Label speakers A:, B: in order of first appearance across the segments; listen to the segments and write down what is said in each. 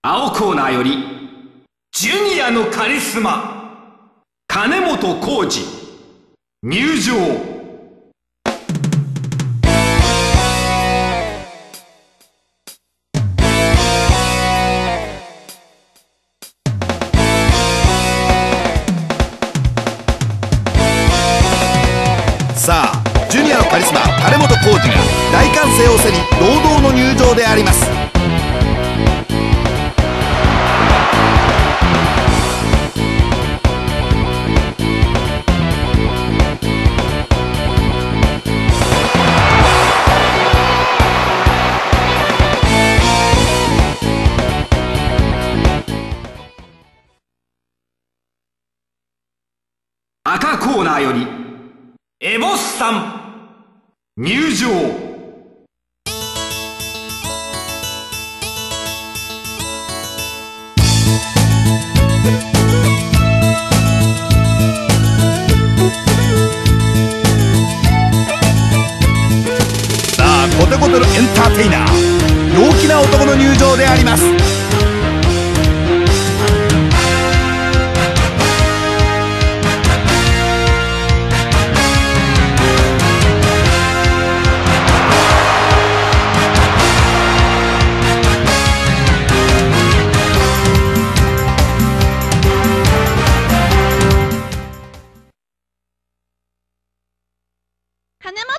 A: 青コーナーよりジュニアのカリスマ金本浩二入場。
B: さあ、ジュニアのカリスマ金本浩二が大歓声を背に堂々の入場であります。
A: 赤コーナーよりエボスさん入場。
B: さあ、コテコテのエンターテイナー、陽気な男の入場であります。
C: 金本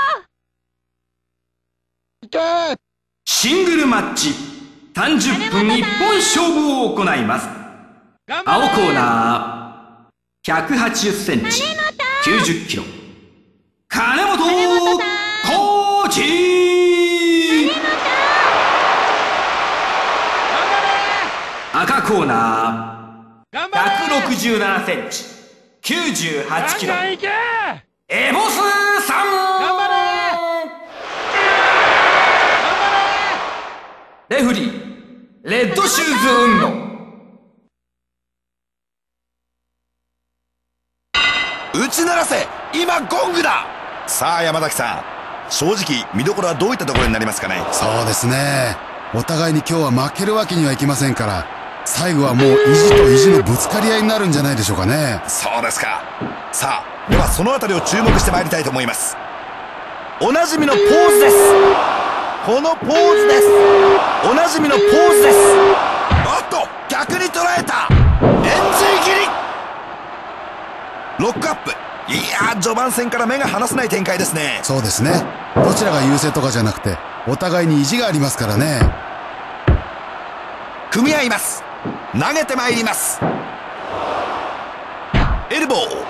A: シングルマッチ30分一本勝負を行います。青コーナー180センチ90キロ金本浩二。赤コーナー167センチ98キロエボスさん。レフリーレッドシューズ運動。
B: 打ち鳴らせ、今ゴングだ。さあ山崎さん、正直見どころはどういったところになりますかね。
D: そうですね、お互いに今日は負けるわけにはいきませんから、最後はもう意地と意地のぶつかり合いになるんじゃないでしょうかね。
B: そうですか。さあ、ではそのあたりを注目してまいりたいと思います。おなじみのポーズです。このポーズです。おなじみのポーズです。おっと、逆に捉えた。円髄切り、ロックアップ。いやー、序盤戦から目が離せない展開ですね。
D: そうですね、どちらが優勢とかじゃなくてお互いに意地がありますからね。
B: 組み合います。投げてまいります。エルボー、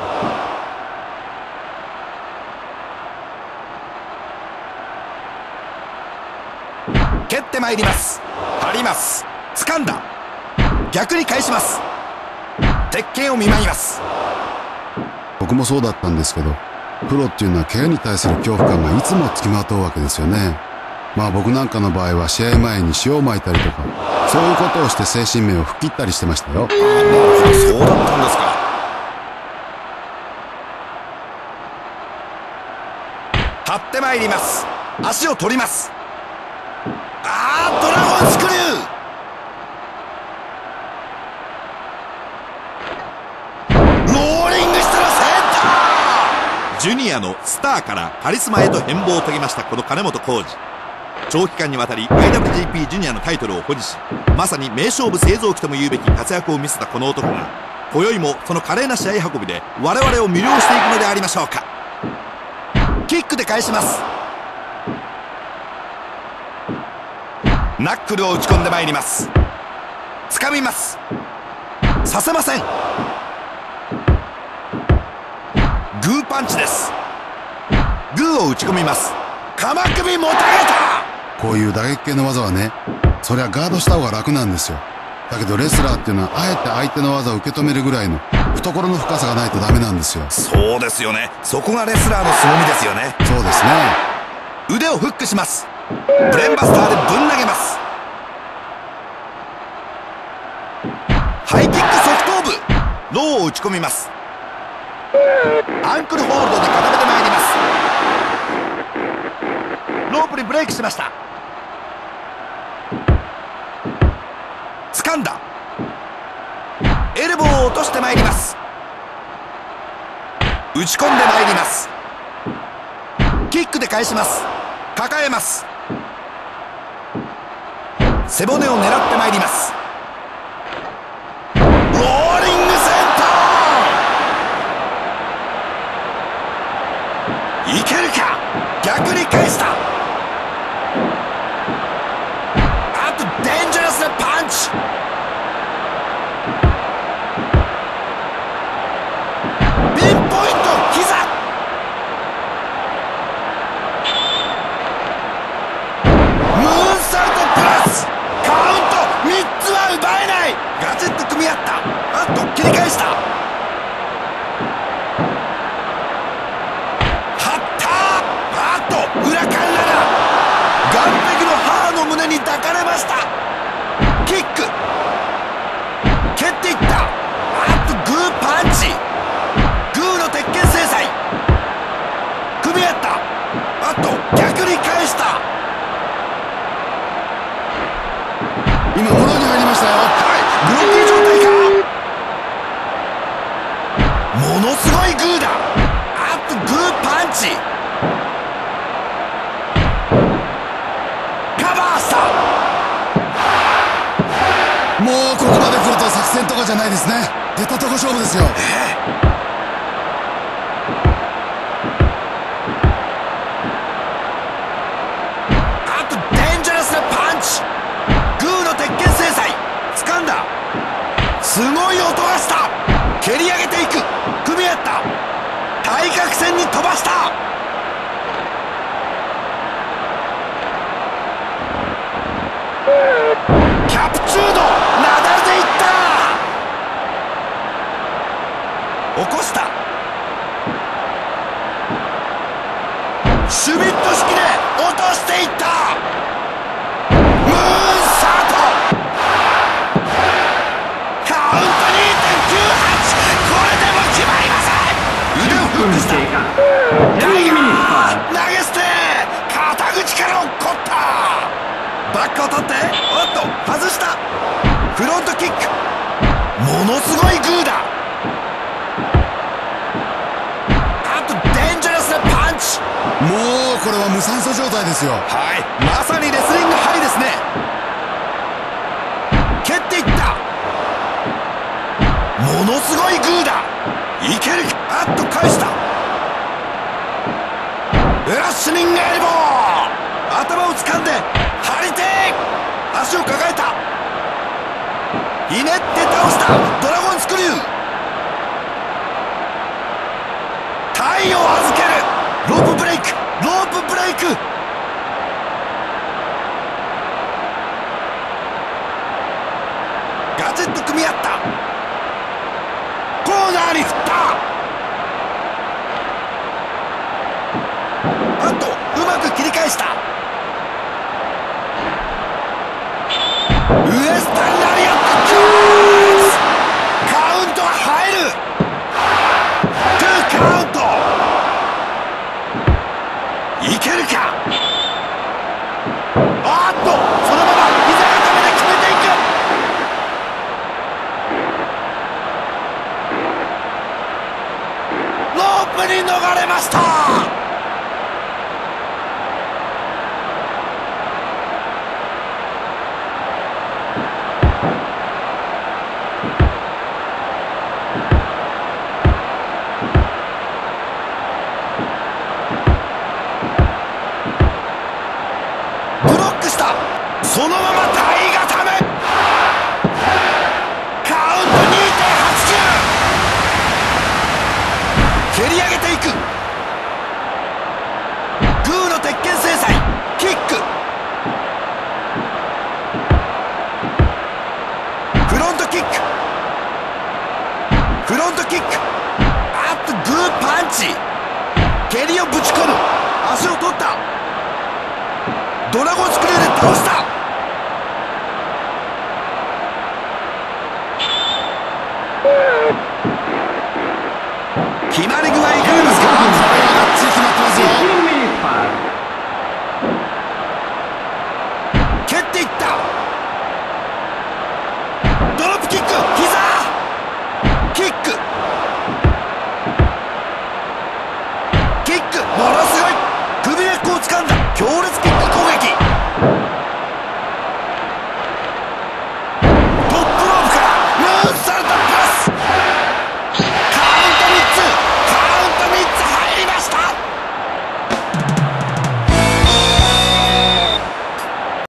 B: 蹴ってまいります。張ります。掴んだ。逆に返します。鉄拳を見舞います。
D: 僕もそうだったんですけど、プロっていうのは怪我に対する恐怖感がいつもつきまとうわけですよね。まあ僕なんかの場合は試合前に塩をまいたりとか、そういうことをして精神面を吹っ切ったりしてましたよ。
B: なるほど、そうだったんですか。張ってまいります。足を取ります。ドラゴンスクリュー、ローリングしたらセンター。ジュニアのスターからカリスマへと変貌を遂げましたこの金本浩二。長期間にわたり IWGP ジュニアのタイトルを保持し、まさに名勝負製造機とも言うべき活躍を見せたこの男が、今宵もその華麗な試合運びで我々を魅了していくのでありましょうか。キックで返します。ナックルを打ち込んでまいります。掴みます。させません。グーパンチです。グーを打ち込みます。鎌首もたげた。
D: こういう打撃系の技はね、そりゃガードした方が楽なんですよ。だけどレスラーっていうのはあえて相手の技を受け止めるぐらいの懐の深さがないとダメなんですよ。
B: そうですよね。そこがレスラーの凄みですよね。
D: そうですね。
B: 腕をフックします。ブレンバスターでぶん投げます。ハイキック側頭部、ローを打ち込みます。アンクルホールドで固めてまいります。ロープにブレイクしました。 掴んだ。エルボーを落としてまいります。打ち込んでまいります。キックで返します。抱えます。背骨を狙ってまいります。ローリングセンター、いけるか。逆に返した。あとデンジャラスなパンチ。ピンポイント膝。ムーンサルトプラスカウント3つは奪えない。ガチッと組み合った。あと切り返した。張った。あと裏カンララ、岸壁の母の胸に抱かれました。キック蹴っていった。あとグーパンチ。グーの鉄拳制裁。組み合った。あと逆に返した。
D: 今フォローに入りましたよ。
B: はい、ブロッキー状態か。ものすごいグーだ。あとグーパンチ。カバーした。
D: もうここまで来ると作戦とかじゃないですね。出たとこ勝負ですよ。
B: あとデンジャラスなパンチ。グーの鉄拳制裁。掴んだ。すごい音がした。蹴り上げていく。組み合った。対角線に飛ばした。キャプチュード、なだれでいった。起こした。シュミット式で落としていった。ムーンサート。カウント 2.98。 これでも決まりません。腕をフックした。タイガー投げ捨て。肩口から落っこった。バックを取って、おっと外した。フロントキック。ものすごいグーだ。あとデンジャラスなパンチ。
D: もうこれは無酸素状態ですよ。
B: はい、まさにレスリングハイですね。蹴っていった。ものすごいグーだ。いけるか。あっと返した。ブラッシュニングエルボー。頭を掴んで張り手。足を抱えた。ひねって倒した。ドラゴンスクリュー。体を預ける。ロープブレイク。ロープブレイク。ガチッと組み合った。コーナーに振った。あとうまく切り返した。ウエスタンラリアットクロス。カウントは入る。2カウント。いけるか。あっとそのまま膝固めで決めていく。ロープに逃れました。そのまま体固め。カウント 2.89。 蹴り上げていく。グーの鉄拳制裁。キック。フロントキック。フロントキック。あっとグーパンチ。蹴りをぶち込む。足を取った。ドラゴンスクリューで倒した。